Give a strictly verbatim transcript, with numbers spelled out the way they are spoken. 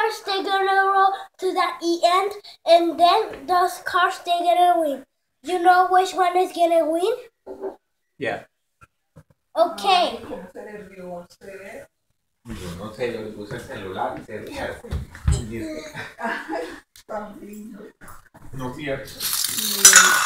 cars they're gonna roll to that E end, and then those cars they're gonna win. You know which one is gonna win? Yeah. Okay. ¿Cómo se nervió usted? Yo no sé, yo le puse el celular y se ríe. Ay, tan lindo. No cierto. Sí.